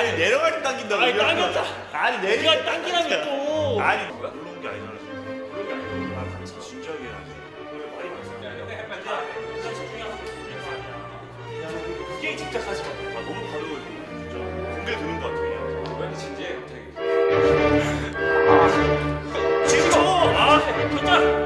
아니 내려갈 때 당긴다고. 아니 당겼다. 아니 네가 당기라며 또. 아니 물론 게 아니잖아. 물론 게 아니고 나 같이 진지하게 해야지. 오늘 말이 많잖아. 야 형이 햇볕 진짜 중요한 거 그게 아니야. 야 너 그게 집착하지 마. 아 너무 가벼워 진짜. 공개 드는 거 같아. 왜 이렇게 진지해 갑자기? 지금 도전.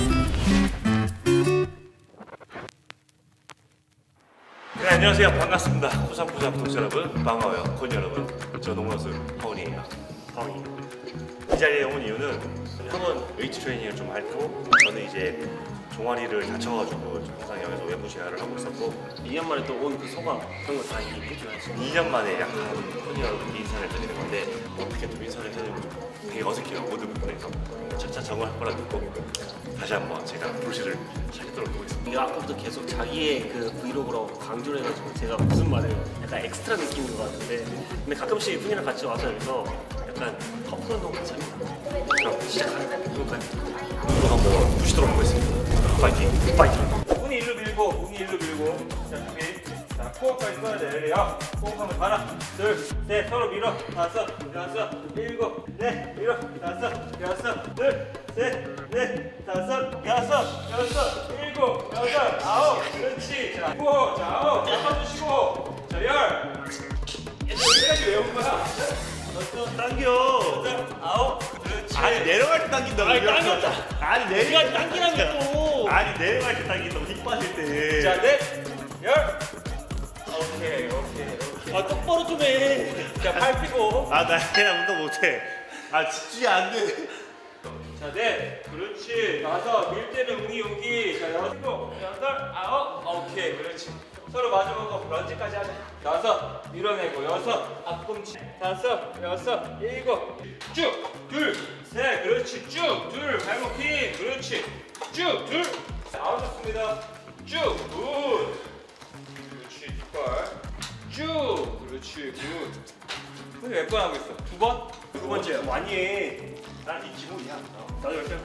네, 안녕하세요. 반갑습니다. 포상포상 동시 여러분, 반가워요. 건 여러분, 저 농구선수 허훈이에요. 방이. 이 자리에 온 이유는 형은 웨이트 트레이닝을 좀 했고 저는 이제 종아리를 다쳐가지고 항상 여기서 외부 시야를 하고 있었고 2년 만에 또 온 그 소감 그런 거 다 얘기해줘야지. 2년 만에 약간 건 여러분께 인사를 드리는 건데 어떻게 좀 인사를 해야 되는지 되게 어색해요. 모든 부분에서 차차 적응할 거라 듣고 다시 한번 제가 불씨를 찾도록 하겠습니다. 네가 아까부터 계속 자기의 그 브이로그라고 강조를 해가지고 제가 무슨 말을 약간 엑스트라 느낌인 것 같은데 근데 가끔씩 분이랑 같이 와서 여기서 약간 커플 운동 같이 합니다. 그럼 시작하는 이거까지 한번 부시도록 하겠습니다. 파이팅! 파이팅! 운이 일로 밀고 운이 일로 밀고 자 준비 자 코어까지 써야 돼 내려 호흡하면 하나 둘셋 서로 밀어 다섯 여섯 일곱 넷 밀어 다섯 여섯 둘셋넷 다섯 여섯 일곱 여덟 아홉 그렇지 자 구호 자 아홉 잡아주시고 자 열 여기까지 외운 거야 당겨! 아홉 그렇지 아니 내려갈 때 당긴다고. 아니 당겼다. 아니 네가 당기라며 또. 아니 내려갈 때 당긴다고 힘 빠질 때. 자 넷 열 오케이 아 똑바로 좀 해. 자 팔 펴고 아 나 그냥 운동 못해. 아 집중이 안 돼. 자, 넷, 그렇지. 다섯, 밀 때는 웅이 여기. 자, 여섯, 여덟, 아홉, 오케이, 그렇지. 서로 마주보고 런지까지 하자. 다섯, 밀어내고 여섯, 앞꿈치. 다섯, 여섯, 일곱, 쭉, 둘, 셋, 그렇지. 쭉, 둘, 발목 힘, 그렇지. 쭉, 둘, 아홉 좋습니다. 쭉, 굿. 그렇지, 뒷발. 쭉, 그렇지, 굿. 근데 몇 번 하고 있어? 두 번? 두 번째야. 많이 해. 난 이 기분이야. 나도 열심히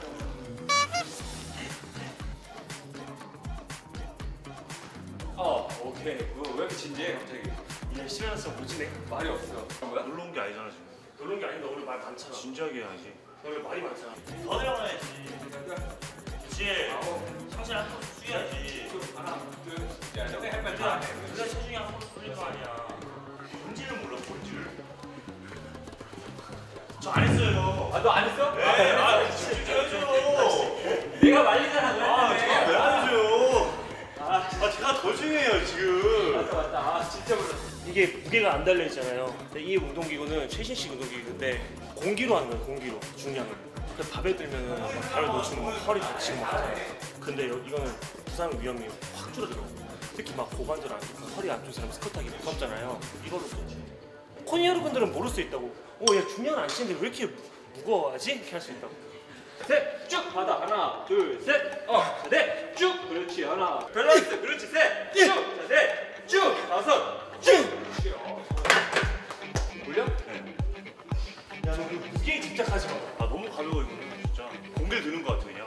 오케이. 왜 이렇게 진지해 갑자기? 열심히 하면서 뭐지네. 말이 없어. 뭐야? 놀러 온 게 아니잖아 지금. 그런 게 아닌데 오늘 말 많잖아. 진지하게 해야지. 오늘 말이 많잖아. 더 내려가야지. 그치. 사실 한 번 숙여야지. 하나, 둘, 야, 형이 햇볕 그러니까 체중이 한 번 쏠릴 거 아니야. 뭔지를 몰라 뭔지를. 저 안 했어요. 너 안 했어? 네. 아 집중 좀 해줘. 내가 말리잖아. 아 제가 왜 안 해줘요? 아, 제가 더 중요해요 지금. 맞다. 아, 진짜 몰랐어. 이게 무게가 안 달려 있잖아요. 근데 이 운동기구는 최신식 운동기구인데 공기로 하는 거예요. 공기로 중량을. 근데 밥에 들면은 막 발을 놓치면 막 허리 다치고 막 하잖아요. 근데 이거는 부상 위험이 확 줄어들어요. 특히 막 고관절 안 좋고 허리 안 좋은 사람 스쿼트하기 무섭잖아요. 이걸로 코니 여러분들은 모를 수 있다고. 야 중량을 안 치는데 왜 이렇게 무거워하지? 이렇게 할 수 있다고. 셋, 쭉 받아. 하나, 둘, 셋. 자, 넷, 쭉. 그렇지. 하나, 밸런스. 그렇지. 셋, 쭉. 자, 넷, 쭉. 다섯, 쭉. 그렇지. 올려? 야 너 그 무게에 집착하지 마. 아 너무 가벼워 이거 진짜. 공개 드는 거 같아 그냥.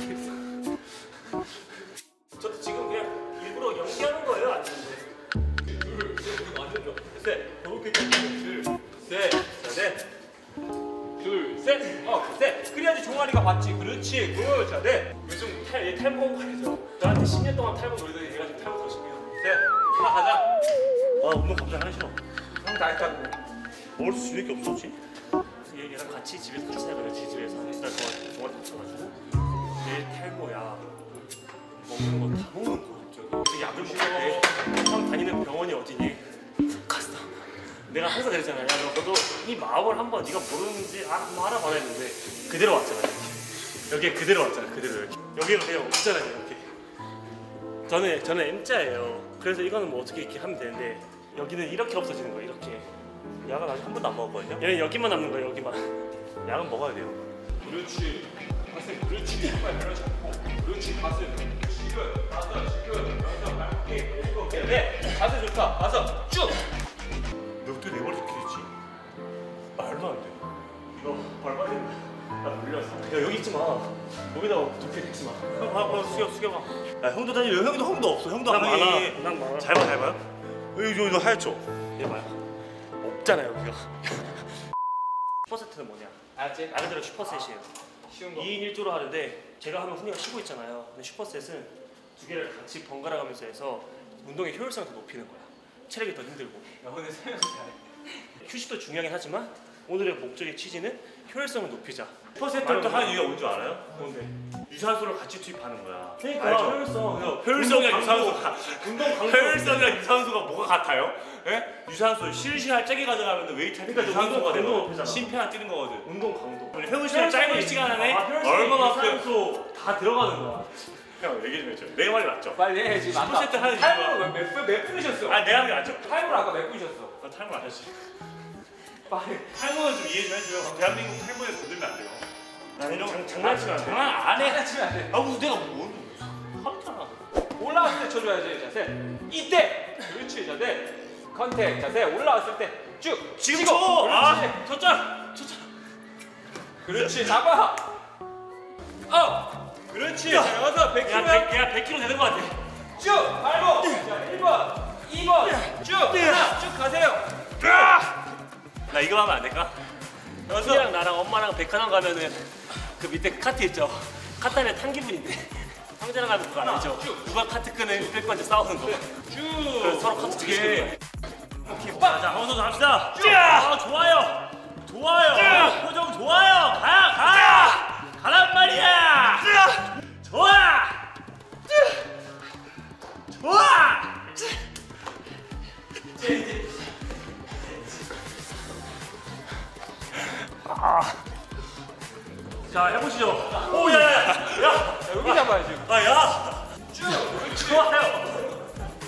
저도 지금 그냥 일부러 연기하는 거예요, 아니면? 둘, 셋. 완전 좋아. 셋. 그렇게 둘, 셋. 자, 넷. 둘, 셋. 셋. 그래야지 종아리가 받지. 그렇지. 굿. 자, 넷. 요즘 탈모 관리죠. 저한테 10년 동안 탈모 노리더니 얘가 좀 탈모 더 심해요. 셋. 하나 가자. 아 운동 갑자기 하기 싫어. 형 다 했다고. 먹을 수 있을 게 없었지. 얘랑 같이 집에서 같이 살거든요. 제 집에서 한 달 동안 종아리 다쳐가지고 내일 탈모야. 먹는 거 다 먹는 거 갑자기. 그래서 약을 먹는데 형 다니는 병원이 어디니? 갔어. 내가 항상 그랬잖아. 야 너도 이 마음을 한번 네가 모르는지 한번 알아봐라 했는데 그대로 왔잖아. 여기에 그대로 왔잖아. 그대로 여기. 여기가 그냥 없잖아요. 이렇게. 저는 M자예요. 그래서 이거는 뭐 어떻게 이렇게 하면 되는데 여기는 이렇게 없어지는 거예요. 이렇게. 약은 아직 한 번도 안 먹었거든요. 얘는 여기만 남는 거예요. 여기만. 약은 먹어야 돼요. 그렇지. 가슴. 그렇지. 빨리 내려잡고. 그렇지. 가슴. 지금. 다섯. 지금. 여섯. 발목이. 일곱. 넷. 가슴 좋다. 다섯. 쭉. 너 어떻게 내 머리 이렇게 됐지? 말도 안 돼. 이거 벌받은 나 물렸어. 야 여기 있지 마. 여기다가 높이 있지 마. 형 숙여봐. 야 형도 다니려. 형도 없어. 형도 난 안 많아. 하니. 난 많아. 잘 봐. 여기 하얗죠? 얘 봐요. 있잖아요 여기가. 슈퍼세트는 뭐냐? 알지? 말 그대로 슈퍼셋이에요. 쉬운 거. 2인 1조로 하는데 제가 하면 훈이가 쉬고 있잖아요. 근데 슈퍼셋은 두 개를 같이 번갈아 가면서 해서 운동의 효율성을 더 높이는 거야. 체력이 더 힘들고. 야, 오늘 설명 잘해. 휴식도 중요하긴 하지만 오늘의 목적의 취지는 효율성을 높이자. 슈퍼세트를 하는 이유가 뭔지 알아요? 뭔데? 유산소를 같이 투입하는 거야. 그러니까 알죠? 효율성. 효율성이랑 운동 강도. 유산소가 운동 강도. 효율성이랑 유산소가 뭐가 같아요? 예? 유산소 실시간 짧게 가져가면 웨이트 하니까 그러니까 유산소가 운동 되고 높이잖아. 심폐가 뛰는 거거든. 운동 강도. 효율 시간 짧은 시간 안에 얼마만큼 유산소 다 들어가는 거야. 형 얘기 좀 해줘. 내 말이 맞죠? 빨리 해 지금. 아까 슈퍼세트 하는 타이머로 몇 분이셨어? 아 내가 하는 게 맞죠? 타이머로 아까 몇 분이셨어? 나 탈모 안 했지. 빨리. 탈모는 좀 이해 좀 해줘요. 대한민국 탈모에 건들면 안 돼요. 나 이런 장난치면 안 돼. 장난 안 해. 장난치면 안 돼. 아 무슨 내가 뭐 하잖아. 올라왔을 때 쳐줘야지 자세. 이때. 그렇지 자세. 컨택 자세. 올라왔을 때 쭉. 지금 치고. 쳐. 그렇지. 아 쳤잖아. 그렇지 잡아. 그렇지. 자 여기서 100kg. 야 100kg 되는 거 같아. 쭉 밟고. 자 1번 2번 쭉. 하나 쭉 가세요. 나 이거 하면 안 될까? 형이랑 나랑 엄마랑 백화점 가면은 그 밑에 카트 있죠. 카트 안에 탄 기분인데 형제랑 가면 그거 알죠? 누가 카트 끌 건지 싸우는 거. 그래서 서로 카트 두개 시키는 거야. 자, 어서 갑시다. 아, 좋아요. 좋아요. 표정 좋아요. 가란 말이야. 좋아. 좋아. 자 해보시죠. 오 야야야. 자, 여기 잡아야지. 아 야. 쭉. 좋아요.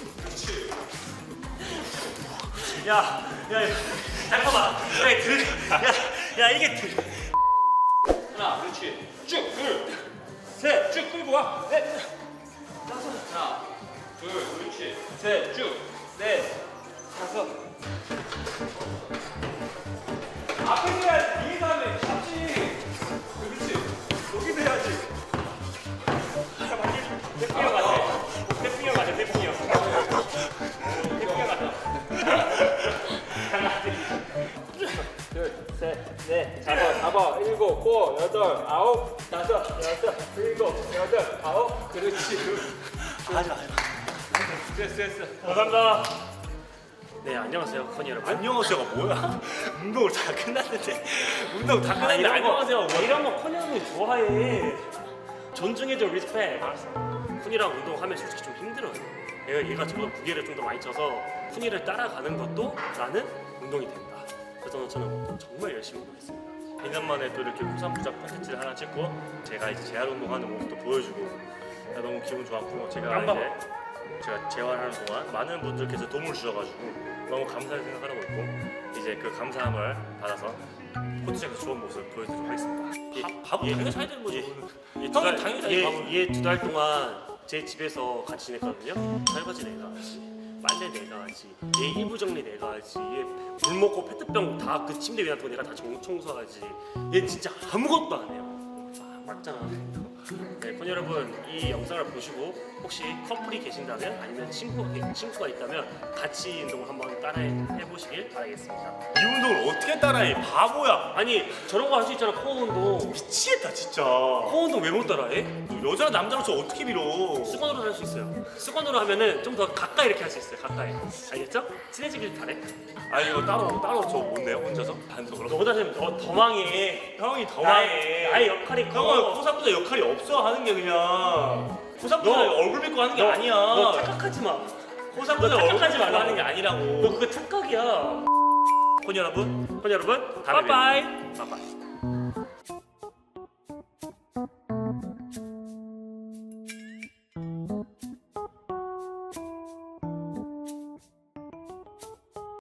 야 잠깐만. 야 이게 하나 그렇지. 쭉 둘. 셋 쭉 끌고 와. 넷. 하나 둘 그렇지. 셋 쭉. 넷. 다섯. 앞에 해야지. 뒤에서 하면 쉽지. 그렇지. 여기서 해야지. 태풍이 같아. 태풍이 같아. 태풍이 같아. 둘, 셋, 넷, 잡아, 일곱, 고, 여덟, 아홉, 다섯, 여섯, 일곱, 여덟, 아홉, 그렇지. 하지 마. 됐어. 감사합니다. 네 안녕하세요 커니 여러분. 안녕하세요가 뭐야? 운동을 다 끝났는데. 운동 다 끝났는데 안녕하세요. 뭐. 이런 거 커니 형이 좋아해. 존중해줘 리스펙. 알았어. 쿤이랑 운동하면 솔직히 좀 힘들어요. 얘가 저보다 무게를 좀 더 많이 쳐서 쿤이를 따라가는 것도 나는 운동이 된다. 그래서 저는 정말 열심히 운동했습니다. 2년 만에 또 이렇게 후산부작 콘텐츠를 하나 찍고 제가 이제 재활 운동하는 모습도 보여주고 너무 기분 좋았고 제가 재활하는 동안 많은 분들께서 도움을 주셔가지고 너무 감사하게 생각하고 있고 이제 그 감사함을 받아서 코트장에서 좋은 모습 보여드리도록 하겠습니다. 밥은 당연히 사야 되는 거지. 형은 당연히 사야지, 밥은. 얘 2달 동안 제 집에서 같이 지냈거든요. 설거지 내가 하지, 빨래 내가 하지, 얘 이불 정리 내가 하지, 얘 물 먹고 페트병 다 그 침대 위에 놔두고 내가 다 청소하지. 얘 진짜 아무것도 안 해요. 맞잖아. 네, 콘 여러분 이 영상을 보시고 혹시 커플이 계신다면 아니면 친구가 있다면 같이 운동을 한번 따라해 보시길 바라겠습니다. 이 운동을 어떻게 따라해? 바보야. 아니 저런 거 할 수 있잖아. 코어 운동. 미치겠다 진짜. 코어 운동 왜 못 따라해? 여자랑 남자로서 어떻게 밀어? 수건으로 할 수 있어요. 수건으로 하면은 좀 더 가까이 이렇게 할 수 있어요. 가까이. 알겠죠? 친해지길 바래. 아니 이거 따로 저 못 내요 혼자서 단속으로? 너보다는 더 망해. 형이 더 많이. 나의 역할이 커. 형은 호사부자 역할이 없어 하는 게 그냥. 호사부자 너- 얼굴 뵙고 하는 게 너 아니야. 착각하지 마. 호사부자 너 얼굴 착각하지 뵙고 말라고. 하는 게 아니라고. 너 그거 착각이야. 콘 여러분. 콘 여러분, 다음에 빠이빠이. 빠이빠이.